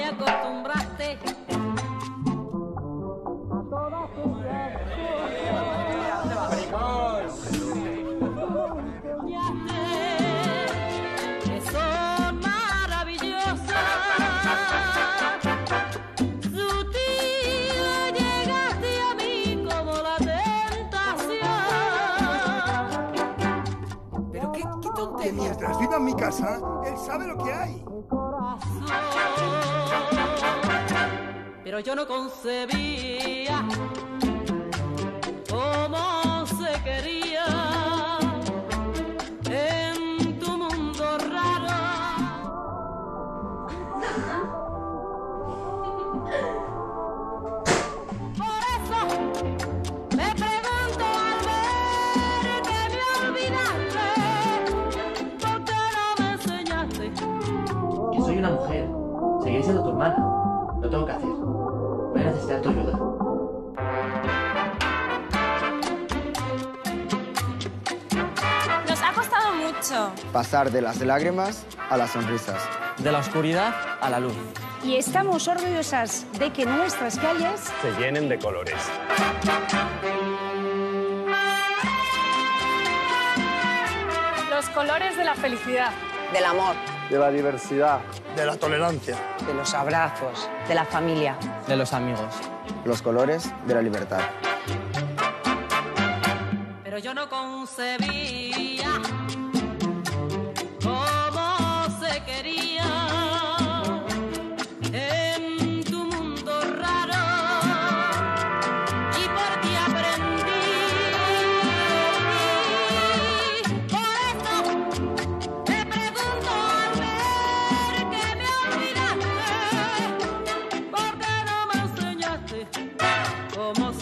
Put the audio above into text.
me acostumbraste a todas que son maravillosas. Sutil llegaste a mí como la tentación. Pero qué Que tontería. mientras viva en mi casa, él sabe lo que hay. Pero yo no concebía cómo se quería en tu mundo raro. Por eso me pregunto al ver que me olvidaste, ¿por qué no me enseñaste? Que soy una mujer. Seguiré siendo tu hermana. Lo tengo que hacer. Voy a necesitar tu ayuda. Nos ha costado mucho. Pasar de las lágrimas a las sonrisas. De la oscuridad a la luz. Y estamos orgullosas de que nuestras calles se llenen de colores. Los colores de la felicidad. Del amor. De la diversidad. De la tolerancia. De los abrazos. De la familia. De los amigos. Los colores de la libertad. Pero yo no concebía cómo se quería en tu mundo raro, y por ti aprendí. Por eso te pregunto al ver que me olvidaste, ¿por qué no me enseñaste cómo